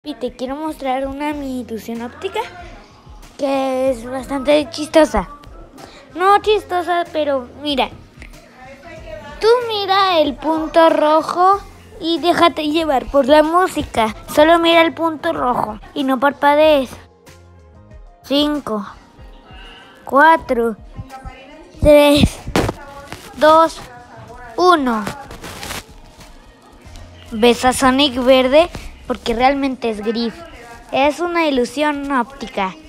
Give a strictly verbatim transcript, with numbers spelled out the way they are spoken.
Y te quiero mostrar una mi ilusión óptica que es bastante chistosa. No chistosa, pero mira. Tú mira el punto rojo y déjate llevar por la música. Solo mira el punto rojo y no parpadees. Cinco, cuatro, tres, dos, uno. ¿Ves a Sonic verde? Porque realmente es gris. Es una ilusión óptica.